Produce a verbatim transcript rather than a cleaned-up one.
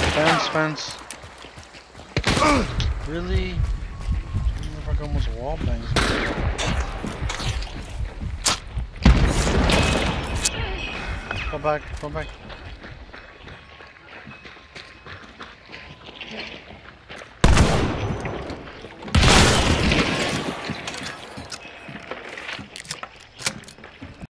Fence, fence. Really? I can almost wall bangs. Go back, go back.